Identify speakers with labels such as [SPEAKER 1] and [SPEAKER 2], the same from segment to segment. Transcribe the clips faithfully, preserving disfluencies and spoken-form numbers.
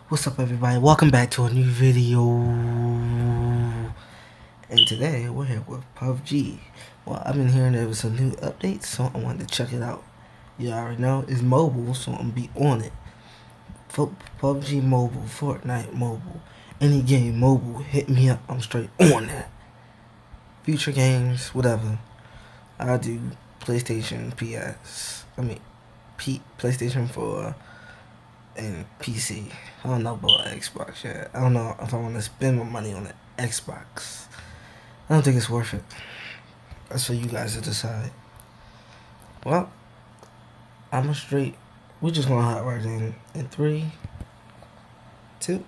[SPEAKER 1] What's up, everybody? Welcome back to a new video. And today we're here with P U B G. Well, I've been hearing there was some new updates, so I wanted to check it out. You already know it's mobile, so I'm gonna be on it. P U B G Mobile, Fortnite Mobile, any game mobile, hit me up. I'm straight on that. Future games, whatever. I do PlayStation, P S. I mean, P PlayStation four. And P C. I don't know about Xbox yet. I don't know if I want to spend my money on the Xbox. I don't think it's worth it. That's for you guys to decide. Well, I'm a straight. We're just gonna hop right in in three, two.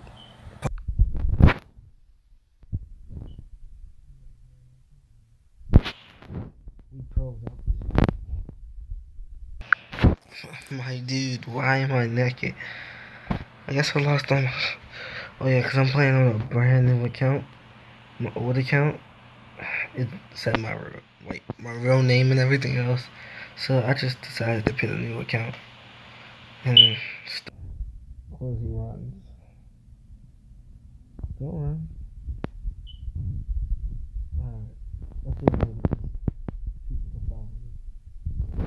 [SPEAKER 1] We pros out. My dude, why am I naked? I guess I lost on. Oh yeah, cause I'm playing on a brand new account, my old account. It said my like my real name and everything else, so I just decided to put a new account and start. Close he runs. Don't run. Alright, let's see what it is. People can follow me.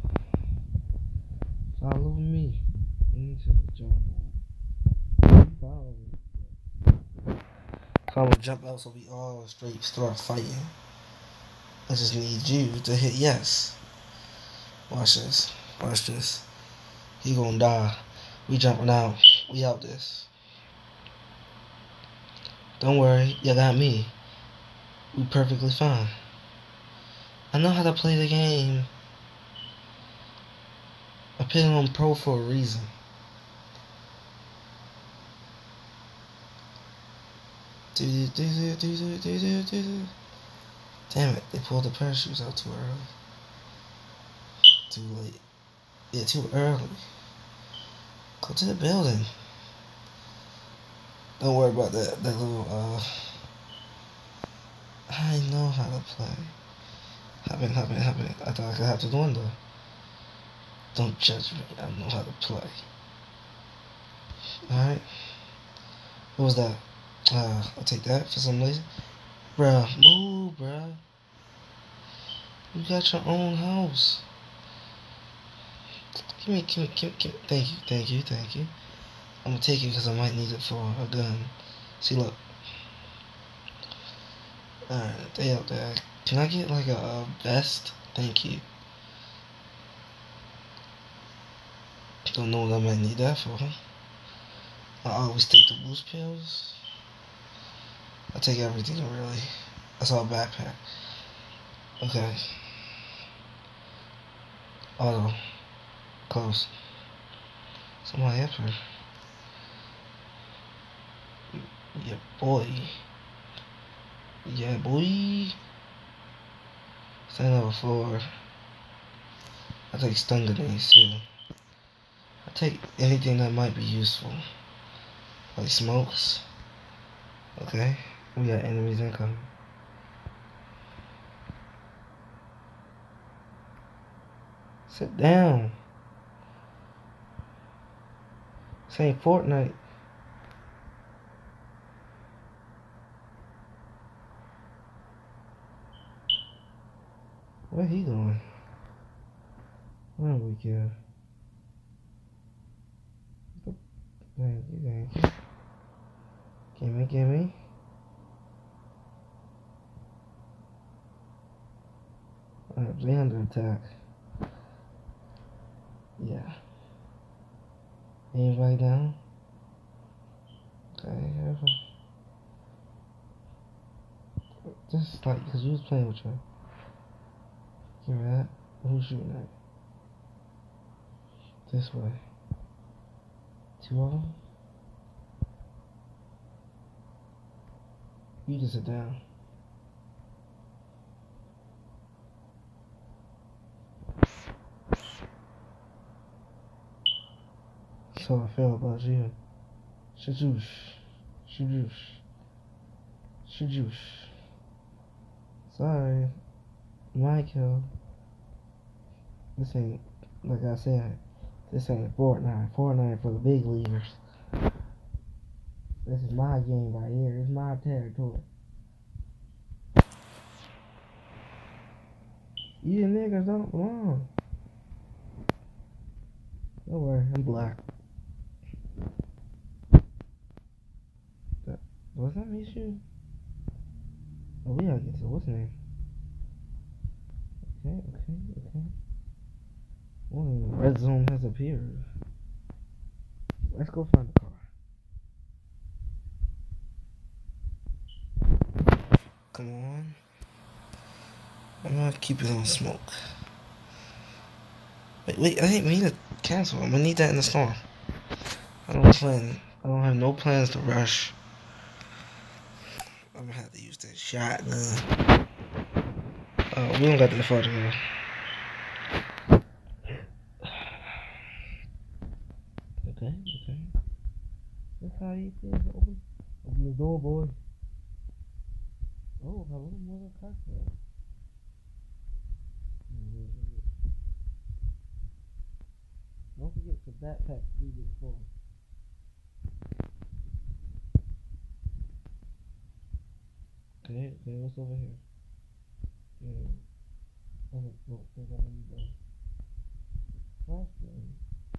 [SPEAKER 1] Follow me into the jungle. Follow me. So I'm gonna jump out so we all straight start fighting. I just need you to hit yes. Watch this. Watch this. He gonna die. We jumping out. We out this. Don't worry, you got me. We perfectly fine. I know how to play the game. I put it on pro for a reason. Damn it, they pulled the parachutes out too early. Too late. Yeah, too early. Go to the building. Don't worry about that, that little, uh... I know how to play. Hop in, hop in, hop in. I thought I could hop to the window. Don't judge me, I know how to play. Alright. What was that? Uh, I'll take that for some reason. Bruh, move, bruh. You got your own house. Give me, give me, give me, give me. Thank you, thank you, thank you. I'm gonna take it because I might need it for a gun. See, look. Alright, they out there. Can I get like a, a vest? Thank you. Don't know what I might need that for. I always take the boost pills. I take everything really. That's all backpack. Okay. Auto. Close. Somebody up here. Yeah, boy. Yeah, boy. Stand over four. I take stun grenades too. I take anything that might be useful. Like smokes. Okay. We got enemies incoming. Sit down. This ain't Fortnite. Where he going? Where we go? Thank you, thank you. Gimme, gimme. Alright, they under attack. Yeah. Anybody down? Okay, just like, because you was playing with you. Give me that. Who's shooting at? This way. Two of them? You just sit down. So I feel about you. Shajoosh. Shajoosh. Shajoosh. Sorry. My kill. This ain't, like I said, this ain't Fortnite. Fortnite for the big leaguers. This is my game right here. It's my territory. You niggas don't belong. Don't worry, I'm black. That, was that Mishu? Oh, we gotta get to what's his name? Okay, okay, okay. Well, red zone has appeared. Let's go find the car. Come on. I'm gonna keep it on smoke. Wait, wait, I didn't mean to cancel. I'm gonna need that in the storm. I don't plan. I don't have no plans to rush. I'm gonna have to use that shotgun. Oh, we don't got that far to go. Okay, okay. That's how you feel. Open, open the door, boy. Oh, hello, mother cocktail. Don't forget to backpack three to four. Okay, okay, what's over here? Yeah. Oh, don't think I need the flashlight.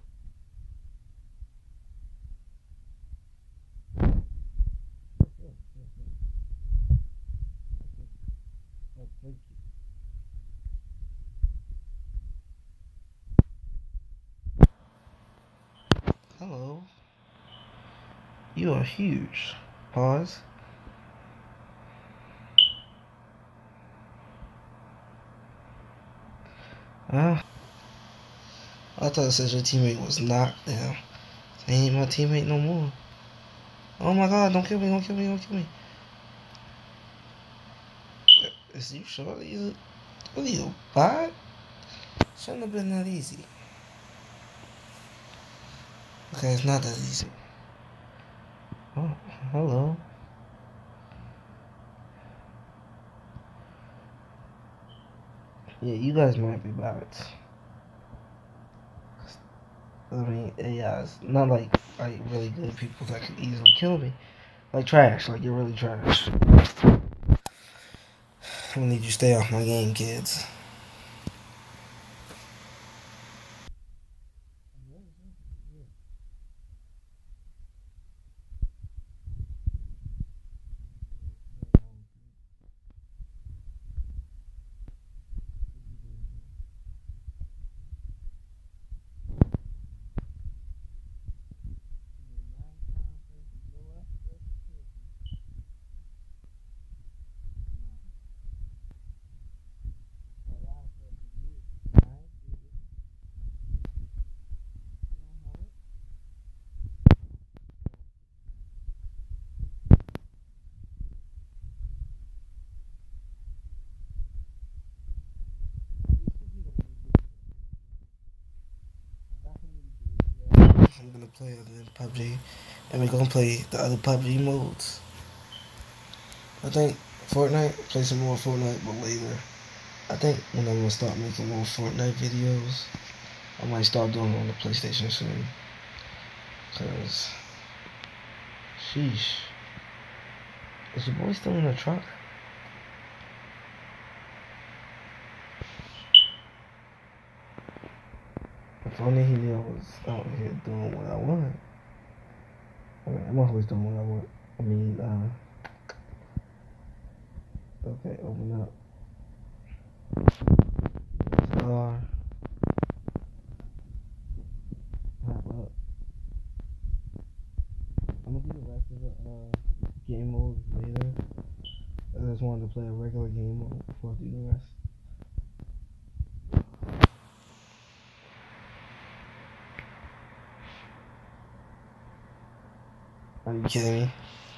[SPEAKER 1] Hello. You are huge. Pause. Ah. I thought it said your teammate was knocked down. He ain't my teammate no more. Oh my god, don't kill me, don't kill me, don't kill me. Is you sure that you what are you, bot? Shouldn't have been that easy. Okay, it's not that easy. Oh, hello. Yeah, you guys might be bots. I mean, yeah, it's not like like really good people that could easily kill me. Like trash, like you're really trash. I need you to stay off my game, kids. I'm gonna play other than P U B G, and we're gonna play the other P U B G modes. I think Fortnite, play some more Fortnite, but later. I think when I'm gonna start making more Fortnite videos, I might start doing it on the PlayStation soon. Cause, sheesh, is your boy still in the truck? If only he knew I was out here doing what I want. I mean, I'm always doing what I want. I mean, uh, okay, open up. Car. Hop up. I'm gonna do the rest of the uh, game mode later. I just wanted to play a regular game mode before I do the rest. Are you kidding me?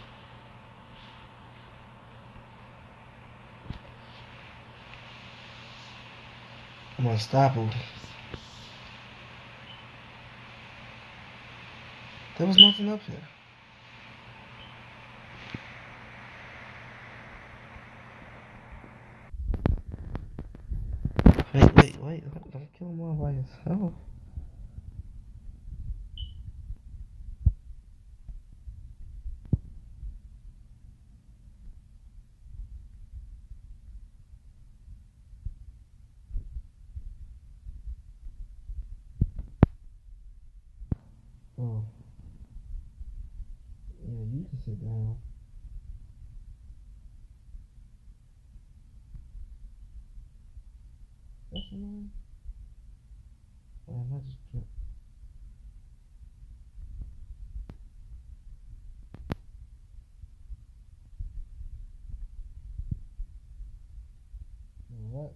[SPEAKER 1] I'm unstoppable. There was nothing up here. Wait, wait, wait. Don't, don't kill him all by yourself. Oh. Yeah, you can sit down. That's annoying. Man, I just tripped. What?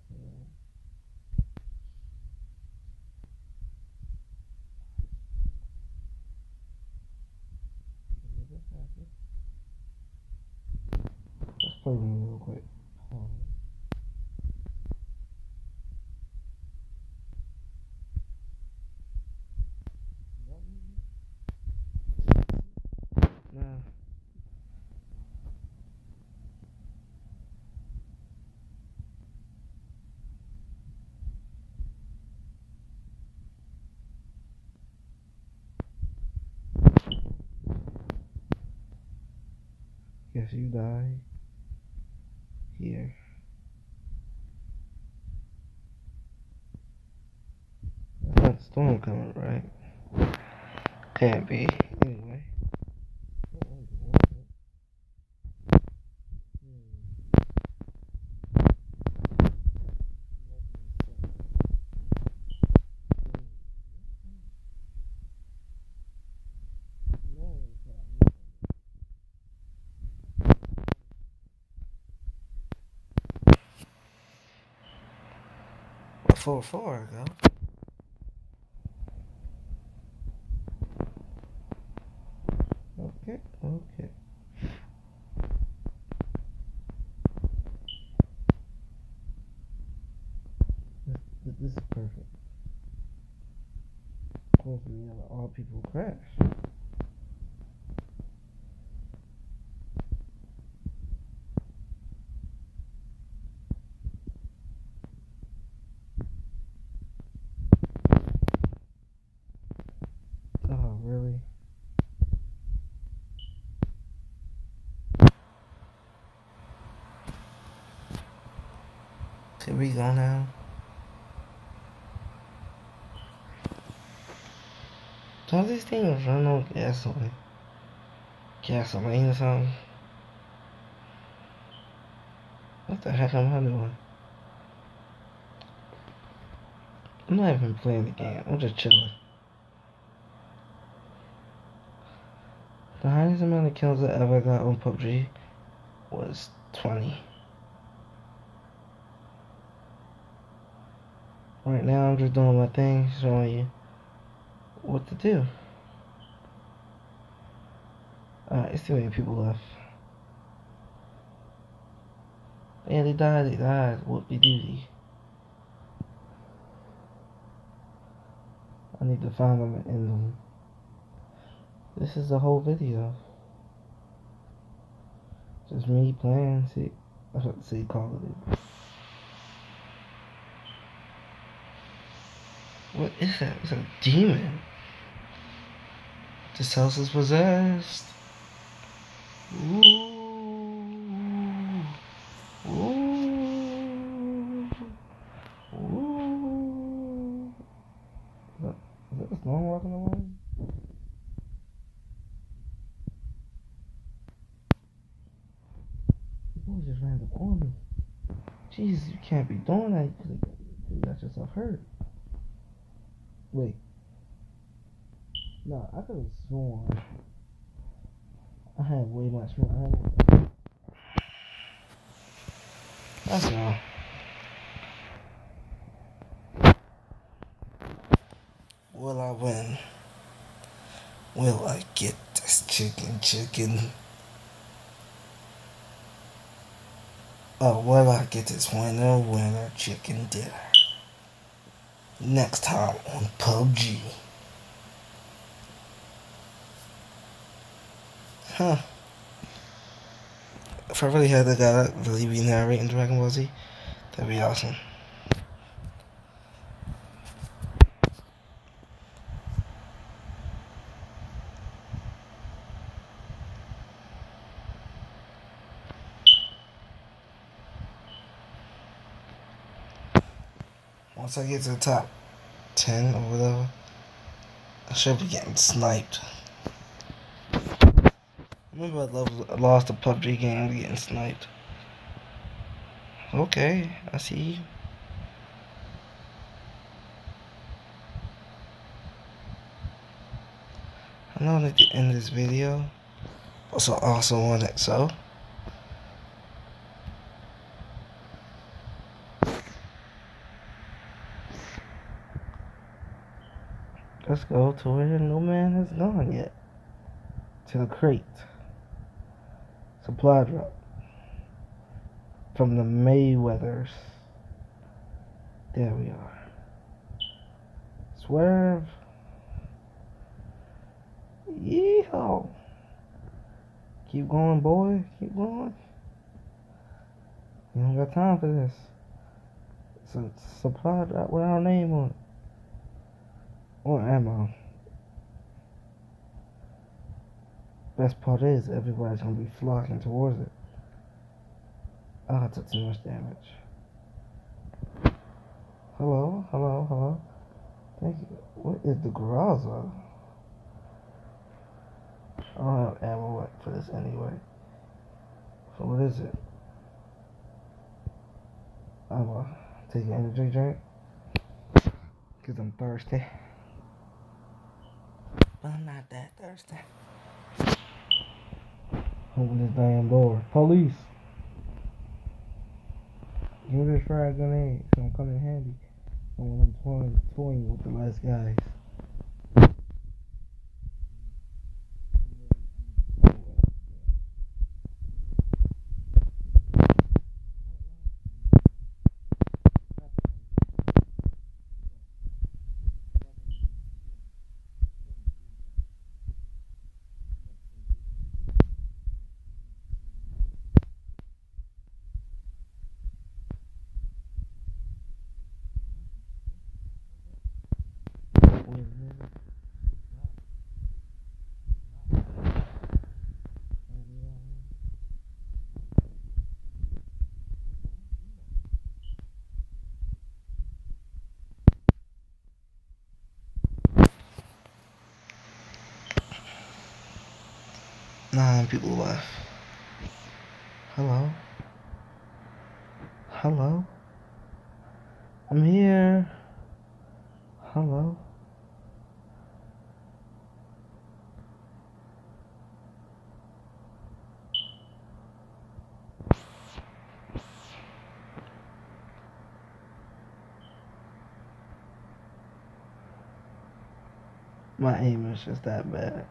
[SPEAKER 1] Let's play me real quick. Oh. Nah. Guess you die here. That's not the storm coming, right? Can't be. Anyway. Four four ago. Okay, okay. This, this is perfect. Of course, we have all people crash. Oh, really? Here we go now. Don't these things run on gasoline? Gasoline or something? What the heck am I doing? I'm not even playing the game. I'm just chilling. The highest amount of kills I ever got on P U B G was twenty. Right now I'm just doing my thing, showing you what to do. Alright, it's too many people left. Yeah, they died, they died. Whoopie-doodie. I need to find them and end them. This is the whole video. Just me playing, see, I was about to say Call of Duty. What is that? It's a demon. This house is possessed. Ooh. Ooh. Ooh. Is that, is that the storm walking away? People just ran up on me. Jesus, you can't be doing that. You could have got yourself hurt. Wait. No, I could have sworn I had way much more. That's all. Will I win? Will I get this chicken chicken? Oh, will I get this winner winner chicken dinner? Next time on P U B G. Huh. If I really had the guy that really be narrating Dragon Ball Z, that'd be awesome. Once I get to the top ten or whatever, I should be getting sniped. Remember I lost a P U B G game getting sniped. Okay, I see you. I know at the end of this video. Also, also on it, so. Let's go to where no man has gone yet. To the crate. Supply drop. From the Mayweathers. There we are. Swerve. Yeehaw. Keep going, boy. Keep going. You don't got time for this. It's a supply drop with our name on it. Or ammo. Best part is everybody's gonna be flocking towards it. Oh, I took too much damage. Hello, hello, hello. Thank you. What is the Graza? I don't have ammo for this anyway. So what is it? I'm gonna take an energy drink. Cause I'm thirsty. But I'm not that thirsty. Open this damn door. Police! Give me this frag grenade, so I'm coming handy. And when I'm toying, toying with the last guys. Nine people left. Hello? Hello? I'm here. Hello? My aim is just that bad.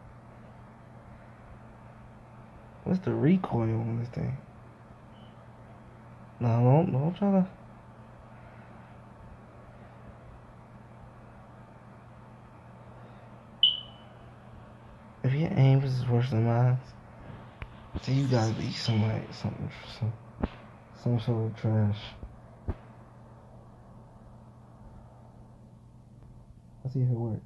[SPEAKER 1] What's the recoil on this thing? No, don't, don't try to. If your aim is worse than mine, then you gotta be some like something, some, some sort of trash. Let's see if it works.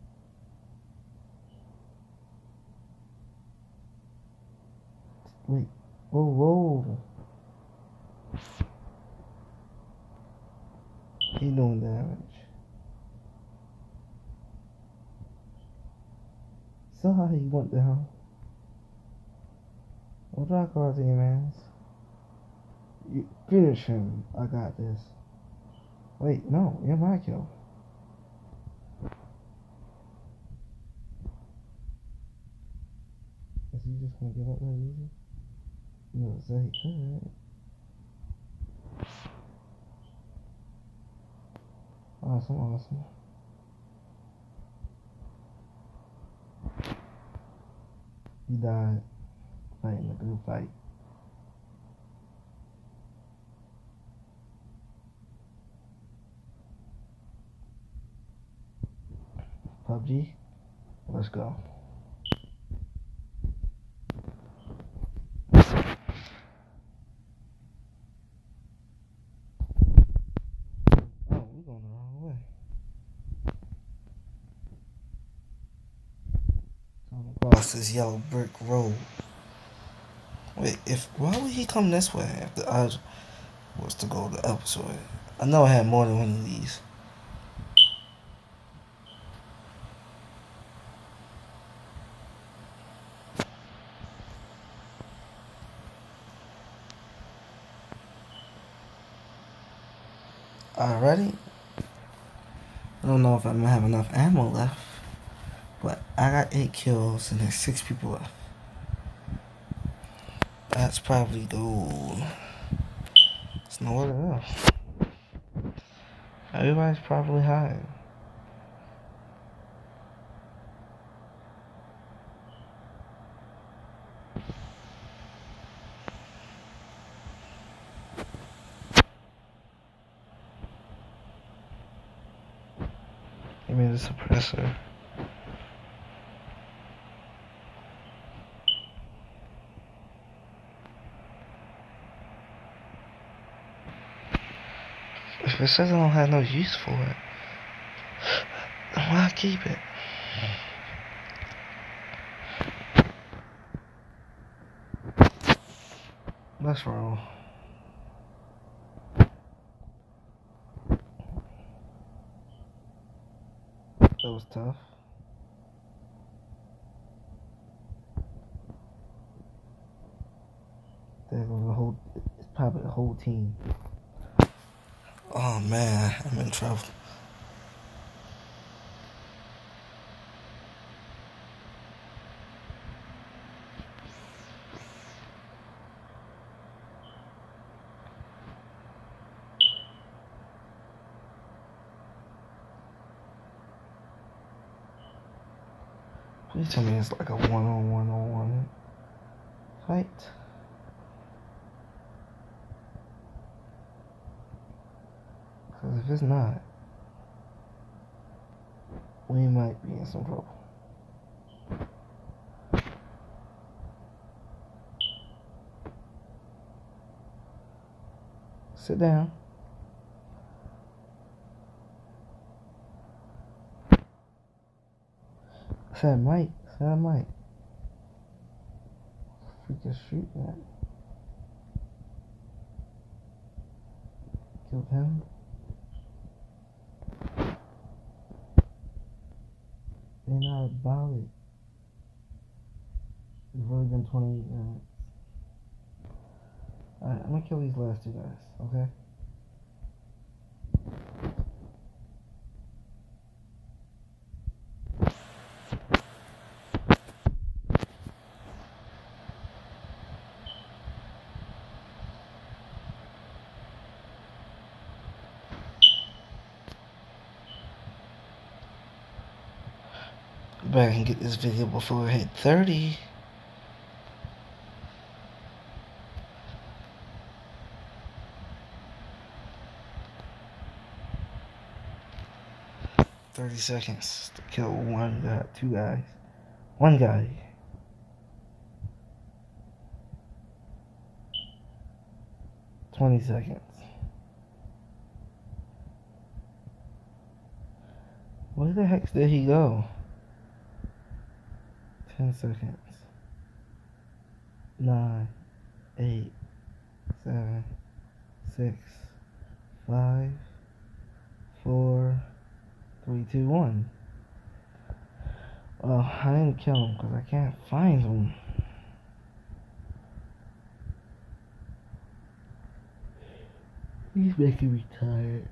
[SPEAKER 1] Wait, whoa, whoa. He doing damage. Saw how he went down. I'll try cards here, man. You finish him. I got this. Wait, no, you're my kill. Is he just gonna give up that easy? No, say he could. Awesome, awesome. He died fighting a good fight. P U B G, let's go. Across this yellow brick road. Wait, if why would he come this way if the I was to go the opposite way? I know I had more than one of these. already. I don't know if I'm gonna have enough ammo left, but I got eight kills and there's six people left. That's probably gold. It's nowhere to go. Everybody's probably hiding. Give me the suppressor. If it says I don't have no use for it, then why keep it? Let's roll. That was tough. There goes the whole, it's probably the whole team. Oh man, I'm in trouble. Please tell me it's like a one-on-one-on-one fight. Because if it's not, we might be in some trouble. Sit down. I said Mike. I said Mike. Freaking shoot that. Killed him. They're not about it. It's really been twenty-eight minutes. Alright, I'm gonna kill these last two guys, okay? Back and get this video before I hit thirty. Thirty seconds to kill one guy, two guys, one guy. Twenty seconds. Where the heck did he go? Ten seconds. Nine, eight, seven, six, five, four, three, two, one. Well, I didn't kill him because I can't find him. He's making me tired.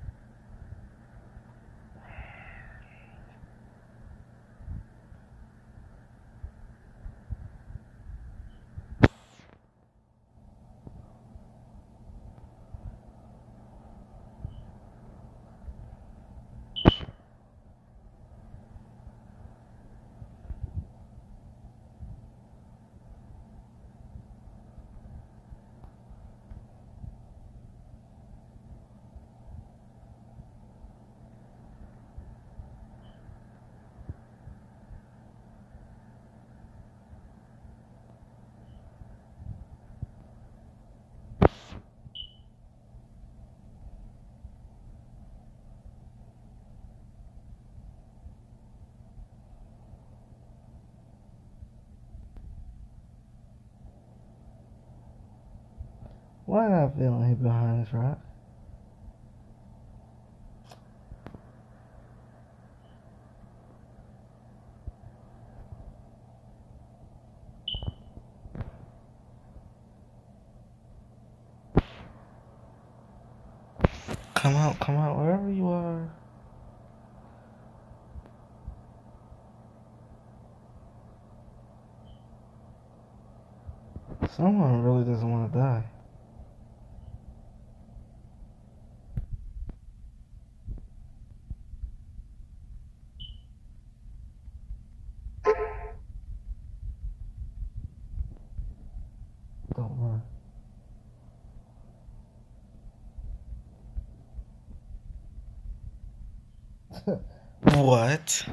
[SPEAKER 1] Why am I feeling here behind this rock? Come out, come out, wherever you are. Someone really doesn't want to die. Don't run. What?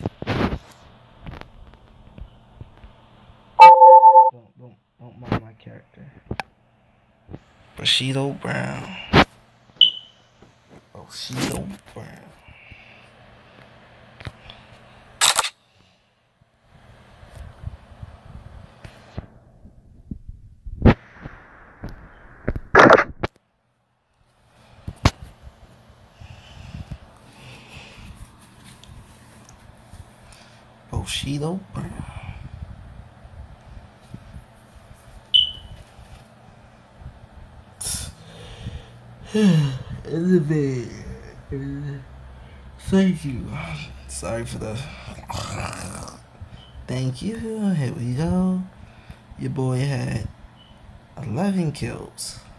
[SPEAKER 1] Don't, don't, don't mind my character. Bushido Brown. Bushido Brown. Bushido Brown. In the bed. Thank you. Sorry for the. Thank you. Here we go. Your boy had eleven kills.